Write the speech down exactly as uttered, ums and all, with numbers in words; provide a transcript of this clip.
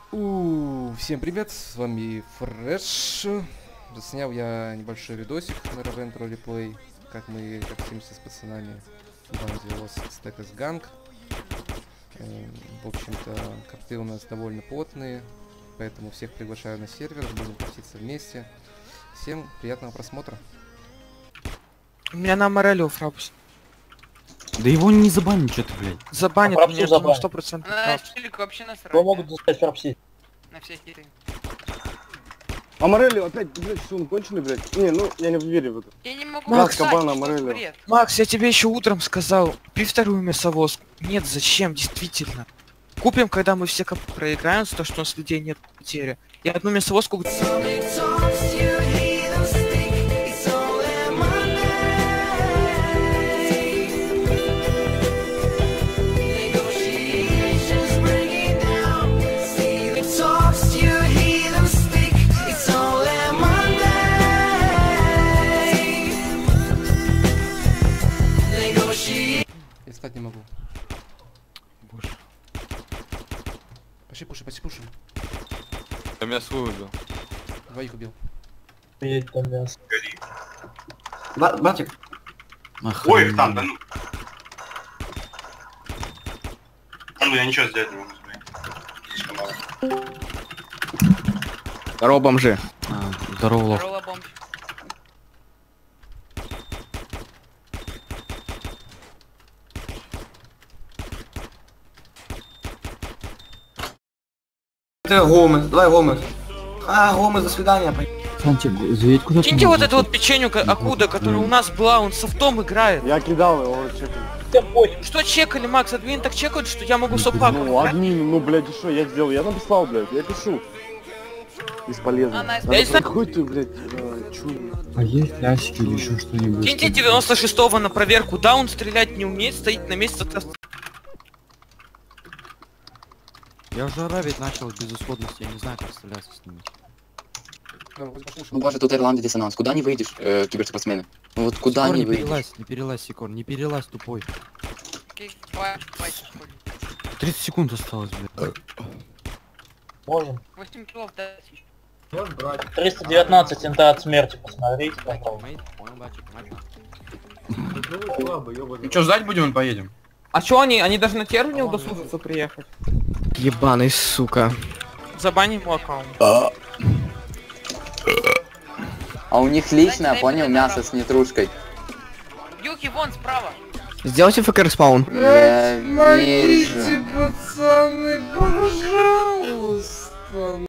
У, всем привет, с вами Фреш. Заснял я небольшой видосик на Ravent Roleplay, как мы общаемся с пацанами в банде Lost Stackers Gang. Эм, в общем-то, карты у нас довольно плотные, поэтому всех приглашаю на сервер, будем крутиться вместе. Всем приятного просмотра. У меня на Морелио фрапус. Да его не забанят что-то, блядь. Забанят, А меня забанят. сто процентов. На челик вообще насрать. Кто могут достать фрапси? На все хиты. А Морелли опять, блядь, что он конченый, блядь? Не, ну, я не верю в это. Я не могу Макс, встать, кабана, что Морелио. бред. Макс, я тебе еще утром сказал, купи вторую мясовозку. Нет, зачем, действительно. Купим, когда мы все кап- проиграем, за то, что у нас людей нет потери. И одну мясовозку... Я встать не могу. Боже. Пошли пуши, пошли пуши. Я меня свой убил. Двоих убил. Едет там мясо. Ба- Батик, Охренеть. Ой, их там, да ну. Ну я ничего сделать не могу, блин. Слишком мало. Здорово, бомжи. А, здорово, лох. Здорово, бомж. это Гомес, давай Гомес. А, Гомес, до свидания. Санчик, заедь куда ты. Киньте вот эту вот печенью ка- Акуда, которая у нас была, он софтом играет. Я кидал его, чекал. Всем пофиг. Что чекали, Макс? Админ так чекают, что я могу сопаку. Ну, админ, ну, блядь, и что я сделал? Я написал, блядь, я пишу. Бесполезно. А, найс. Надо Я не знаю- какой ты, блядь, э, чуй. А есть лясики или еще что-нибудь? Киньте девяносто шестого на проверку, да, он стрелять не умеет, стоит на месте. от- Я уже равить начал без исходности, я не знаю, как стрелять с ними. Ну боже, тут Ирландия диссонанс. Куда не выйдешь, э, киберспортсмены? Ну вот куда Сикор, не не выйдешь? перелазь, не перелазь, Сикор, не перелазь, тупой. Окей, давай, давай, сходим. тридцать секунд осталось, блядь. Можем. восемь киллов дать еще. триста девятнадцать инта от смерти, посмотрите, пожалуйста. Ну что, ждать будем, поедем? А чё они? Они даже на термин не удосужатся приехать. Ебаный, сука. Забаним ему аккаунт. А у них личное, Дай понял, мне мясо направо. с нетрушкой. Юки, вон, справа. Сделайте ФК респаун. Я вижу. пацаны, боже